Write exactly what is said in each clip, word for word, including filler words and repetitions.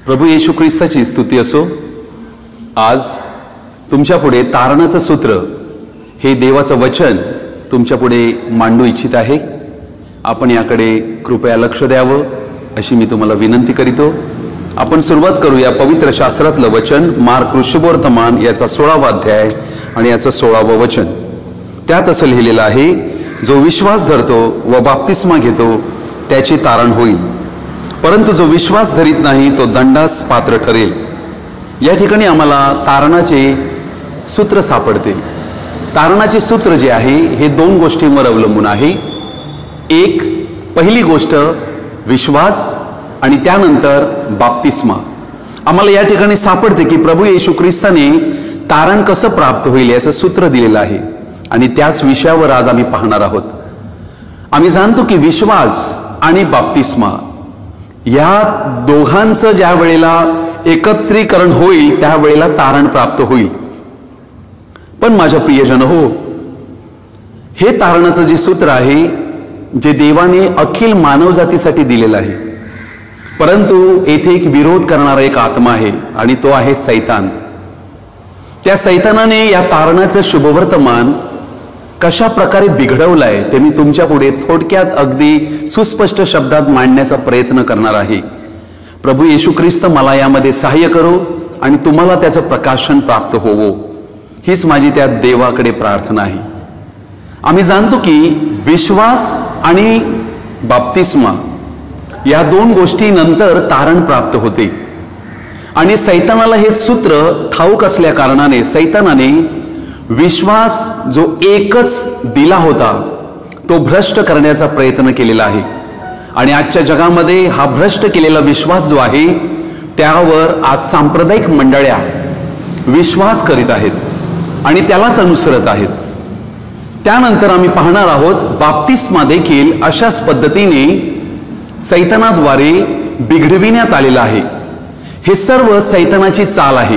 प्रभू येशू ख्रिस्ताची स्तुती असो। आज तुमच्या पुढे तारणाचं सूत्र हे देवाचं वचन तुमच्या पुढे मांडू इच्छित आहे। आपण याकडे कृपया लक्ष द्यावं अशी मी तुम्हाला विनंती करीतो। आपण सुरुवात करूया पवित्र शास्त्रातलं वचन मार्क शुभवर्तमान याचा सोळावा अध्याय आणि याचं सोळावं वचन। त्यात असं लिहिलेलं आहे, जो विश्वास धरतो व बाप्तिस्मा घेतो त्याचे तारण होईल, परंतु जो विश्वास धरीत नाही तो दंडास पात्र ठरेल। या ठिकाणी आम्हाला तारणाचे सूत्र सापडते। तारणाचे सूत्र जे आहे हे दोन गोष्टींवर अवलंबून आहे। एक, पहिली गोष्ट विश्वास आणि त्यानंतर बाप्तिस्मा। आम्हाला या ठिकाणी सापडते की प्रभू येशू ख्रिस्ताने तारण कसं प्राप्त होईल याचं सूत्र दिलेलं आहे आणि त्याच विषयावर आज आम्ही पाहणार आहोत। आम्ही जाणतो की विश्वास आणि बाप्तिस्मा या दोघांचं ज्या वेळेला एकत्रीकरण होईल त्यावेळेला तारण प्राप्त होईल। पण माझ्या प्रियजन हो, हे तारणाचं जे सूत्र आहे जे देवाने अखिल मानवजातीसाठी दिलेलं आहे, परंतु येथे एक विरोध करणारा एक आत्मा आहे आणि तो आहे सैतान। त्या सैतानाने या तारणाचं शुभवर्तमान कशा प्रकारे बिघडवलाय ते मी तुमच्या पुढे थोडक्यात अगदी सुस्पष्ट शब्दात मांडण्याचा प्रयत्न करणार आहे। प्रभू येशू ख्रिस्त मला यामध्ये सहाय्य करो आणि तुम्हाला त्याचं प्रकाशन प्राप्त होवो, हीच माझी त्या देवाकडे प्रार्थना आहे। आम्ही जाणतो की विश्वास आणि बाप्तिस्मा या दोन गोष्टी नंतर तारण प्राप्त होते आणि सैतानाला हे सूत्र ठाऊक असल्या कारणाने सैतानाने विश्वास जो एकच दिला होता तो भ्रष्ट करण्याचा प्रयत्न केलेला आहे। आणि आजच्या जगामध्ये हा भ्रष्ट केलेला विश्वास जो आहे त्यावर आज सांप्रदायिक मंडळ्या विश्वास करीत आहेत आणि त्यालाच अनुसरत आहेत। त्यानंतर आम्ही पाहणार आहोत बाप्तिस्मा देखील अशाच पद्धतीने सैतानाद्वारे बिघडविण्यात आलेला आहे। हे सर्व सैतानाची चाल आहे।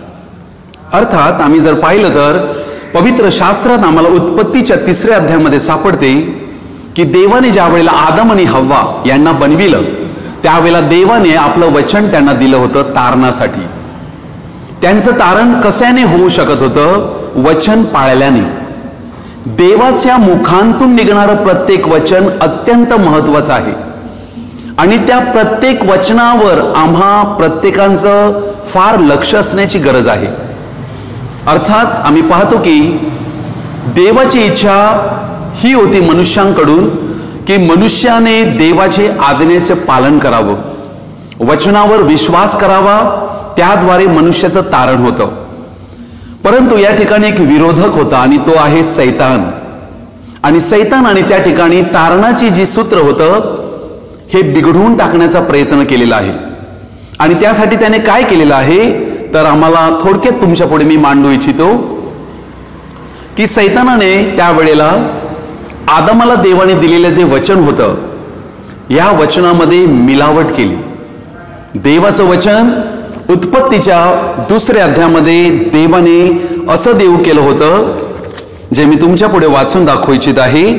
अर्थात आम्ही जर पाहिलं तर पवित्र शास्त्रात आम्हाला उत्पत्तीच्या तिसऱ्या अध्यायामध्ये सापडते की देवाने ज्या वेळेला आदम आणि हव्वा यांना बनविलं त्यावेळेला देवाने आपलं वचन त्यांना दिलं होतं तारणासाठी। त्यांचं तारण कशाने होऊ शकत होतं? वचन पाळल्याने। देवाच्या मुखांतून निघणारं प्रत्येक वचन अत्यंत महत्वाचं आहे आणि त्या प्रत्येक वचनावर आम्हा प्रत्येकांचं फार लक्ष असण्याची गरज आहे। अर्थात आम्ही पाहतो की देवाची इच्छा ही होती मनुष्यांकडून की मनुष्याने देवाचे आज्ञेचे पालन करावं, वचनावर विश्वास करावा, त्याद्वारे मनुष्याचं तारण होतं। परंतु या ठिकाणी एक विरोधक होता आणि तो आहे सैतान। आणि सैतान आणि त्या ठिकाणी तारणाची जी सूत्र होतं हे बिघडवून टाकण्याचा प्रयत्न केलेला आहे। आणि त्यासाठी त्याने काय केलेलं आहे तर आम्हाला थोडक्यात तुमच्या पुढे मी मांडू इच्छितो की सैतानाने त्यावेळेला आदमाला देवाने दिलेलं जे वचन होतं या वचनामध्ये मिलावट केली। देवाचं वचन उत्पत्तीच्या दुसऱ्या अध्यायामध्ये देवाने असं देऊ केलं होतं जे मी तुमच्या पुढे वाचून दाखवू इच्छित आहे।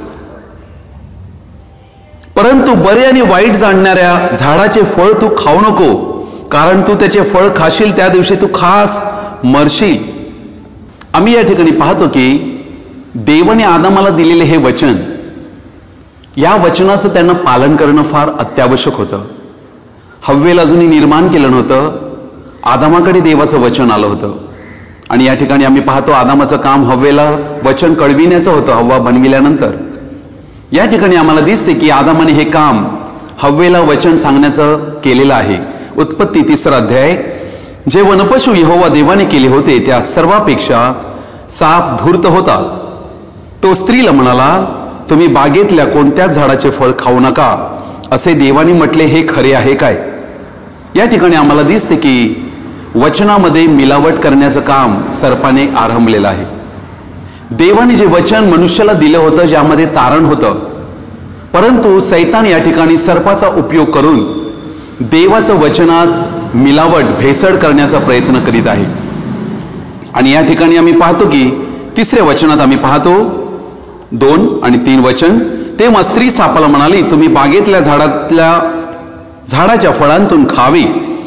परंतु बरे आणि वाईट जाणणाऱ्या झाडाचे फळ तू खाऊ नको, कारण तू त्याचे फळ खाशील त्या दिवशी तू खास मरशील। आम्ही या ठिकाणी पाहतो की देवाने आदमाला दिलेले हे वचन, या वचनाचं त्यांना पालन करणं फार अत्यावश्यक होतं। हव्वेला अजूनही निर्माण केलं नव्हतं, आदमाकडे देवाचं वचन आलं होतं आणि या ठिकाणी आम्ही पाहतो आदमाचं काम हव्वेला वचन कळविण्याचं होतं हव्वा बनविल्यानंतर। या ठिकाणी आम्हाला दिसते की आदमाने हे काम हव्वेला वचन सांगण्याचं केलेलं आहे। उत्पत्ती तिसरा अध्याय, जे वनपशु यहोवा देवाने केले होते त्या सर्वापेक्षा साप धूर्त होता। तो स्त्रीला म्हणाला, तुम्ही बागेतल्या कोणत्याच झाडाचे फळ खाऊ नका असे देवाने म्हटले, हे खरे आहे काय? या ठिकाणी आम्हाला दिसते की वचनामध्ये मिलावट करण्याचं काम सर्पाने आरंभलेलं आहे। देवाने जे वचन मनुष्याला दिलं होतं ज्यामध्ये तारण होतं, परंतु सैतान या ठिकाणी सर्पाचा उपयोग करून देवाचं वचनात मिलावट भेसळ करण्याचा प्रयत्न करीत आहे। आणि या ठिकाणी आम्ही पाहतो की तिसऱ्या वचनात आम्ही पाहतो दोन आणि तीन वचन, तेव्हा स्त्री सापाला म्हणाली, तुम्ही बागेतल्या झाडातल्या झाडाच्या फळांतून खावे,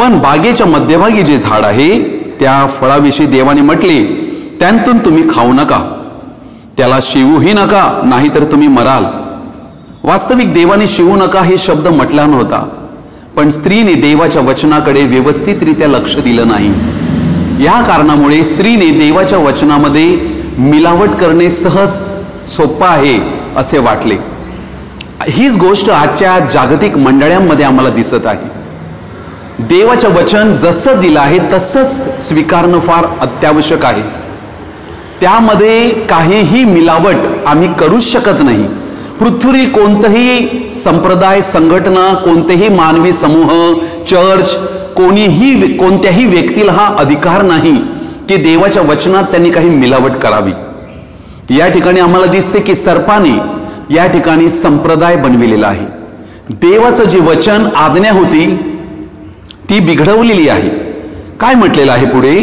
पण बागेच्या मध्यभागी जे झाड आहे त्या फळाविषयी देवाने म्हटले, त्यांतून तुम्ही खाऊ नका, त्याला शिवूही नका, नाहीतर तुम्ही मराल. वास्तविक देवाने शिवू नका हे शब्द म्हटला नव्हता, पण स्त्रीने देवाच्या वचनाकडे व्यवस्थितरित्या लक्ष दिलं नाही. या कारणामुळे स्त्रीने देवाच्या वचनामध्ये मिलावट करणे सहज सोपं आहे असे वाटले. हीच गोष्ट आजच्या जागतिक मंडळांमध्ये आम्हाला दिसत आहे. देवाचं वचन जसं दिलं आहे तसंच स्वीकारणं फार अत्यावश्यक आहे. त्यामध्ये काहीही मिलावट आम्ही करूच शकत नाही. पृथ्वीवरील कोणतंही संप्रदाय, संघटना, कोणतेही मानवी समूह, चर्च, कोणीही कोणत्याही व्यक्तीला हा अधिकार नाही की देवाच्या वचनात त्यांनी काही मिलावट करावी. या ठिकाणी आम्हाला दिसते की सर्पाने या ठिकाणी संप्रदाय बनविलेला आहे. देवाचं जे वचन, आज्ञा होती ती बिघडवलेली आहे. काय म्हटलेलं आहे पुढे?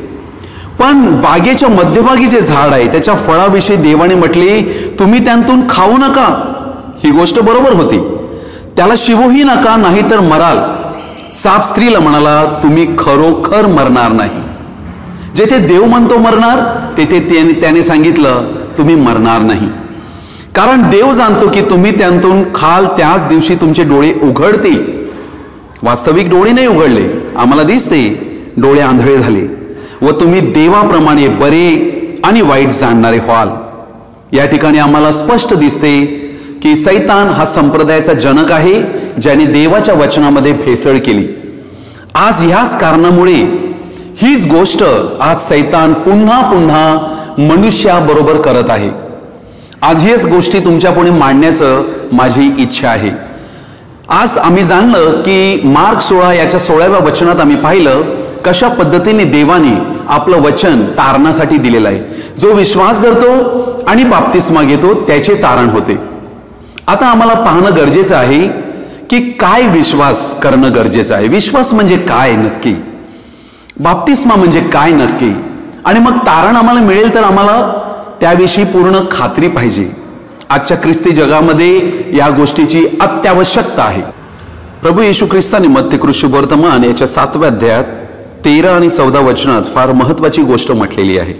पण बागेच्या मध्यभागी जे झाड आहे त्याच्या फळाविषयी देवाने म्हटले, तुम्ही त्यांतून खाऊ नका. ही गोष्ट बरोबर होती. त्याला शिवूही नका, नाहीतर मराल. साप स्त्रीला म्हणाला, तुम्ही खरोखर मरणार नाही. जेथे देव म्हणतो मरणार, तेथे त्याने सांगितलं तुम्ही मरणार नाही. कारण देव जाणतो की तुम्ही त्यांतून खाल त्याच दिवशी तुमचे डोळे उघडतील. वास्तविक डोळे नाही उघडले, आम्हाला दिसते डोळे आंधळे झाले व तुम्ही देवाप्रमाणे बरे आणि वाईट जाणणारे व्हाल. या ठिकाणी आम्हाला स्पष्ट दिसते की सैतान हा संप्रदायाचा जनक आहे, ज्याने देवाच्या वचनामध्ये भेसळ केली. आज ह्याच कारणामुळे हीच गोष्ट आज सैतान पुन्हा पुन्हा मनुष्याबरोबर करत आहे. आज हीच गोष्टी तुमच्या पुढे मांडण्याचं माझी इच्छा आहे. आज आम्ही जाणलं की मार्क सोळा याच्या सोळाव्या वचनात आम्ही पाहिलं कशा पद्धतीने देवाने आपलं वचन तारणासाठी दिलेलं आहे. जो विश्वास धरतो आणि बाप्तिस्मा घेतो त्याचे तारण होते. आता आम्हाला पाहणं गरजेचं आहे की काय विश्वास करणं गरजेचं आहे. विश्वास म्हणजे काय नक्की, बाप्तिस्मा म्हणजे काय नक्की, आणि मग तारण आम्हाला मिळेल तर आम्हाला त्याविषयी पूर्ण खात्री पाहिजे. आजच्या ख्रिस्ती जगामध्ये या गोष्टीची अत्यावश्यकता आहे. प्रभू येशू ख्रिस्ताने मत्ती शुभवर्तमान याच्या सातव्या अध्यायात तेरा आणि चौदा वचनात फार महत्वाची गोष्ट म्हटलेली आहे.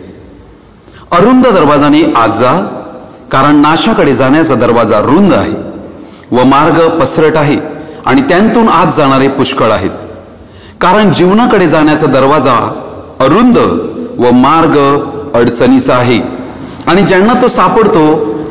अरुंद दरवाजाने आत जा, कारण नाशाकडे जाण्याचा दरवाजा रुंद आहे व मार्ग पसरट आहे आणि त्यांतून आत जाणारे पुष्कळ आहेत. कारण जीवनाकडे जाण्याचा दरवाजा अरुंद व मार्ग अडचणीचा आहे आणि ज्यांना तो सापडतो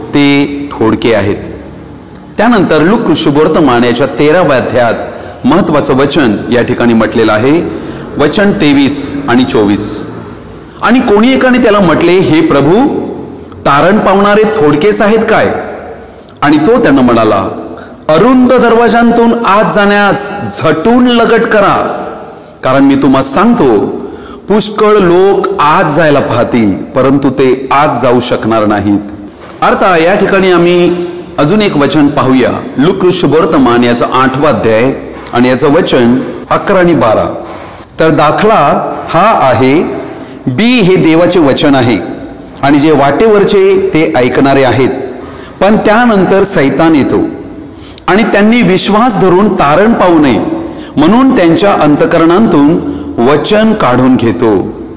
ते थोडके आहेत. त्यानंतर लूक शुभवर्तमान याच्या तेराव्या अध्यायात महत्वाचं वचन या ठिकाणी म्हटलेलं आहे. वचन तेवीस आणि चोवीस. आणि कोणी एकाने त्याला म्हटले, हे प्रभू, तारण पावणारे थोडकेच आहेत काय? आणि तो त्यांना म्हणाला, अरुंद दरवाजांतून आत जाण्यास झटून लगट करा, कारण मी तुम्हाला सांगतो पुष्कळ लोक आत जायला पाहतील परंतु ते आत जाऊ शकणार नाहीत. आता या ठिकाणी आम्ही अजून एक वचन पाहूया. लूक शुभवर्तमान याचा आठवा अध्याय आणि याचं वचन अकरा आणि बारा. तर दाखला हा आहे, बी हे देवाचे वचन आहे आणि जे वाटेवरचे ते ऐकणारे आहेत. पण त्यानंतर सैतान येतो आणि त्यांनी विश्वास धरून तारण पाहू नये म्हणून त्यांच्या अंतःकरणांतून वचन काढून घेतो.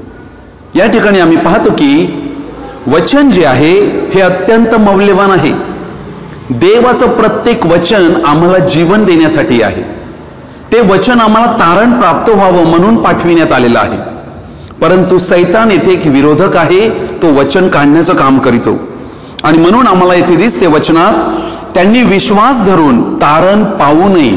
या ठिकाणी आम्ही पाहतो की वचन जे आहे हे अत्यंत मौल्यवान आहे. देवाचं प्रत्येक वचन आम्हाला जीवन देण्यासाठी आहे. ते वचन आम्हाला तारण प्राप्त व्हावं म्हणून पाठविण्यात आलेलं आहे. परंतु सैतान येथे एक विरोधक आहे, तो वचन काढण्याचं काम करीतो. आणि म्हणून आम्हाला येथे दिसते वचनात त्यांनी विश्वास धरून तारण पाहू नये.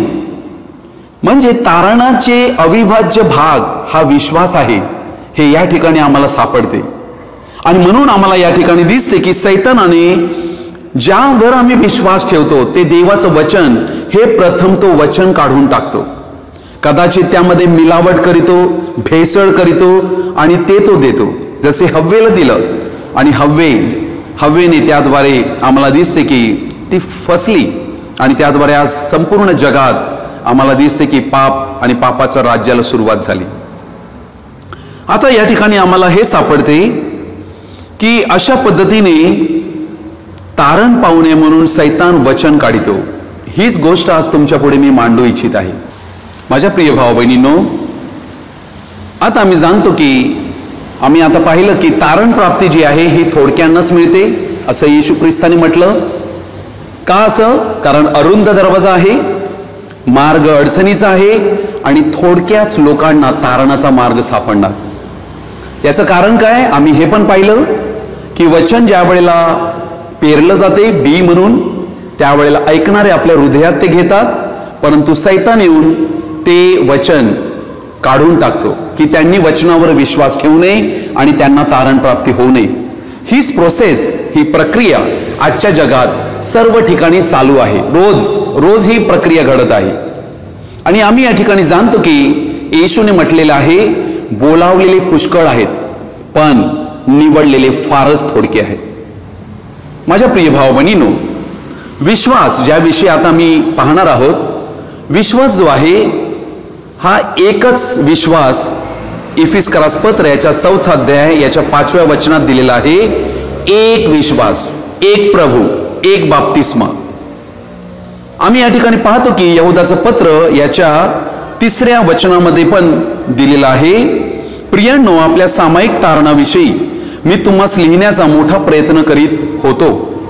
म्हणजे तारणाचे अविभाज्य भाग हा विश्वास आहे हे या ठिकाणी आम्हाला सापडते. आणि म्हणून आम्हाला या ठिकाणी दिसते की सैतानाने ज्यावर आम्ही विश्वास ठेवतो ते देवाचं वचन हे प्रथम तो वचन काढून टाकतो. कदाचित त्यामध्ये मिलावट करीतो, भेसळ करीतो आणि ते तो देतो. जसे हव्वेला दिलं आणि हव्वे हव्वेने त्याद्वारे आम्हाला दिसते की ती फसली आणि त्याद्वारे आज संपूर्ण जगात आम्हाला दिसते की पाप आणि पापाच्या राज्याला सुरुवात झाली. आता या ठिकाणी आम्हाला हे सापडते की अशा पद्धतीने तारण पाहू नये म्हणून सैतान वचन काढितो. हीच गोष्ट आज तुमच्या पुढे मी मांडू इच्छित आहे. माझ्या प्रिय भाऊ बहिणींनो, आता आम्ही जाणतो की आम्ही आता पाहिलं की तारण प्राप्ती जी आहे ही थोडक्यानंच मिळते असं येशू ख्रिस्ताने म्हटलं. का असं? कारण अरुंद दरवाजा आहे, मार्ग अडचणीचा आहे आणि थोडक्याच लोकांना तारणाचा मार्ग सापडणार. याचं कारण काय? आम्ही हे पण पाहिलं की वचन ज्या वेळेला पेरलं जाते बी म्हणून, त्यावेळेला ऐकणारे आपल्या हृदयात ते घेतात, परंतु सैतान येऊन ते वचन काढून टाकतो की त्यांनी वचनावर विश्वास ठेवू नये आणि त्यांना तारण प्राप्ती होऊ नये. हीच प्रोसेस, ही प्रक्रिया आजच्या जगात सर्व ठिकाणी चालू आहे. रोज रोज ही प्रक्रिया घडत आहे. आणि आम्ही या ठिकाणी जाणतो की येशूने म्हटलेलं आहे, बोलावलेले पुष्कळ आहेत पण निवडलेले फारच थोडके आहेत. माझ्या प्रिय भाव बहिणींनो, विश्वास ज्याविषयी आता मी पाहणार आहोत, विश्वास जो आहे हा एकच विश्वास इफिसकरास पत्र याच्या चौथा अध्याय याच्या पाचव्या वचनात दिलेला आहे. एक विश्वास, एक प्रभू, एक बाप्तिस्मा. आम्ही या ठिकाणी पाहतो की यहुदाचं पत्र याच्या तिसऱ्या वचनामध्ये पण दिलेलं आहे. प्रियांनो, आपल्या सामायिक तारणाविषयी मी तुम्हास लिहिण्याचा मोठा प्रयत्न करीत होतो,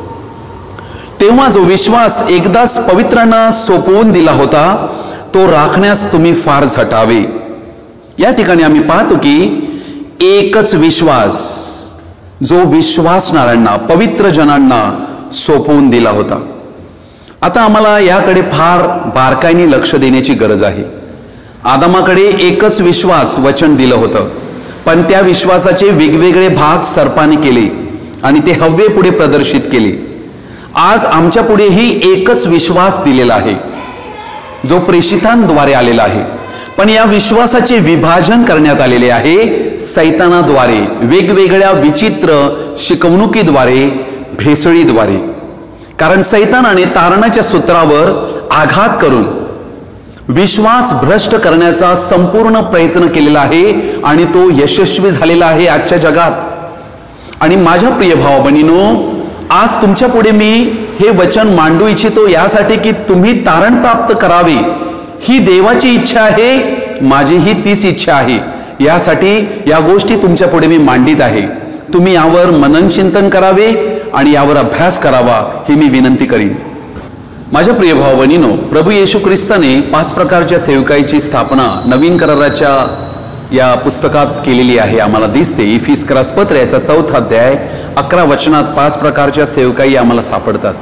तेव्हा जो विश्वास एकदाच पवित्रांना सोपवून दिला होता तो राखण्यास तुम्ही फार झटावे. या ठिकाणी आम्ही पाहतो की एकच विश्वास जो विश्वासणाऱ्यांना, पवित्र जनांना सोपवून दिला होता. आता आम्हाला याकडे फार बारकाईने लक्ष देण्याची गरज आहे. आदमाकडे एकच विश्वास वचन दिलं होतं, पण त्या विश्वासाचे वेगवेगळे भाग सर्पाने केले आणि ते हव्वे पुढे प्रदर्शित केले. आज आमच्या पुढेही एकच विश्वास दिलेला आहे जो प्रेषितांद्वारे आलेला आहे, पण या विश्वासाचे विभाजन करण्यात आलेले आहे सैतानाद्वारे, वेगवेगळ्या विचित्र शिकवणुकीद्वारे, भेसळीद्वारे. कारण सैतानाने तारणाच्या सूत्रावर आघात करून विश्वास भ्रष्ट करण्याचा संपूर्ण प्रयत्न केलेला आहे आणि तो यशस्वी झालेला आहे आजच्या जगात. आणि माझ्या प्रिय भाव बहिणींनो, आज तुमच्या पुढे मी हे वचन मांडू इच्छितो यासाठी की तुम्ही तारण प्राप्त करावे. ही देवाची इच्छा आहे, माझीही तीच इच्छा आहे. यासाठी या गोष्टी तुमच्या पुढे मी मांडित आहे. तुम्ही यावर मनन चिंतन करावे आणि यावर अभ्यास करावा ही मी विनंती करीन. माझ्या प्रिय भाव बहिणींनो, प्रभू येशू ख्रिस्ताने पाच प्रकारच्या सेवकाईची स्थापना नवीन कराराच्या या पुस्तकात केलेली आहे. आम्हाला दिसते इफिसकरास पत्र याचा चौथा अध्याय अकरा वचनात पाच प्रकारच्या सेवकाई आम्हाला सापडतात.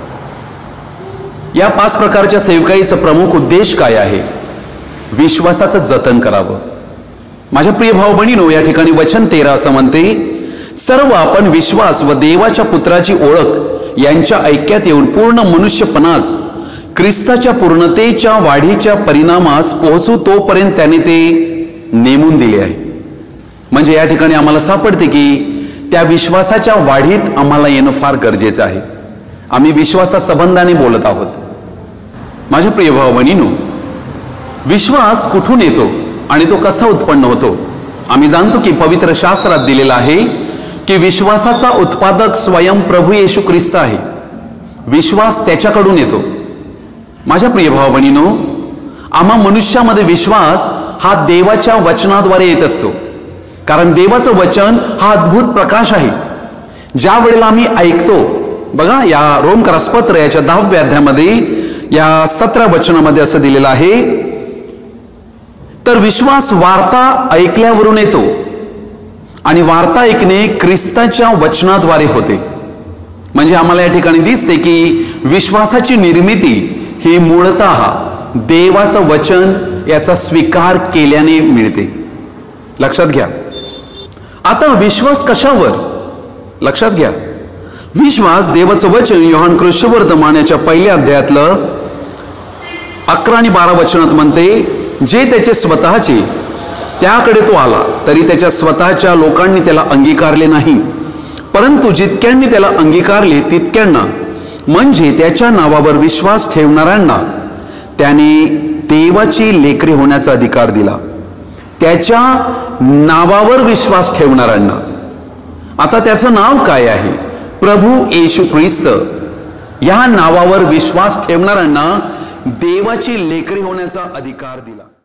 या पाच प्रकारच्या सेवकाईचा प्रमुख उद्देश काय आहे? विश्वासाचं जतन करावं. माझ्या प्रिय भाव बहिणींनो, या ठिकाणी वचन तेरा असं म्हणते, सर्व आपण विश्वास व देवाच्या पुत्राची ओळख यांच्या ऐक्यात येऊन पूर्ण मनुष्यपणास, ख्रिस्ताच्या पूर्णतेच्या वाढीच्या परिणामास पोहोचू तोपर्यंत त्याने ते नेमून दिले आहे. म्हणजे या ठिकाणी आम्हाला सापडते की त्या विश्वासाच्या वाढीत आम्हाला येणं फार गरजेचं आहे. आम्ही विश्वासा संबंधाने बोलत आहोत. माझ्या प्रिय भाव बहिणींनो, विश्वास कुठून येतो आणि तो कसा उत्पन्न होतो? आम्ही जाणतो की पवित्र शास्त्रात दिलेला आहे की विश्वासाचा उत्पादक स्वयं प्रभू येशू ख्रिस्त आहे. विश्वास त्याच्याकडून येतो. माझ्या प्रिय भाव बहिणींनो, आम्हा मनुष्यामध्ये विश्वास हा देवाच्या वचनाद्वारे येत असतो. कारण देवाचं वचन हा अद्भुत प्रकाश आहे. ज्या वेळेला आम्ही ऐकतो, बघा या रोमकरास पत्र याच्या दहाव्या अध्यायामध्ये या सतरा वचनामध्ये असं दिलेलं आहे, तर विश्वास वार्ता ऐकल्यावरून येतो आणि वार्ता ऐकणे ख्रिस्ताच्या वचनाद्वारे होते. म्हणजे आम्हाला या ठिकाणी दिसते की विश्वासाची निर्मिती ही मूळतः देवाचं वचन याचा स्वीकार केल्याने मिळते. लक्षात घ्या. आता विश्वास कशावर? लक्षात घ्या, विश्वास देवाचं वचन योहान कृष्णवर्तमान याच्या पहिल्या अध्यायातलं अकरा आणि बारा वचनात म्हणते, जे त्याचे स्वतःचे त्याकडे तो आला तरी त्याच्या स्वतःच्या लोकांनी त्याला अंगीकारले नाही, परंतु जितक्यांनी त्याला अंगीकारले तितक्यांना, म्हणजे त्याच्या नावावर विश्वास ठेवणाऱ्यांना त्याने देवाची लेकरे होण्याचा अधिकार दिला. त्याच्या नावावर विश्वास ठेवणाऱ्यांना. आता त्याचं नाव काय आहे? प्रभू येशू ख्रिस्त. या नावावर विश्वास ठेवणाऱ्यांना देवाची लेकरे होण्याचा अधिकार दिला.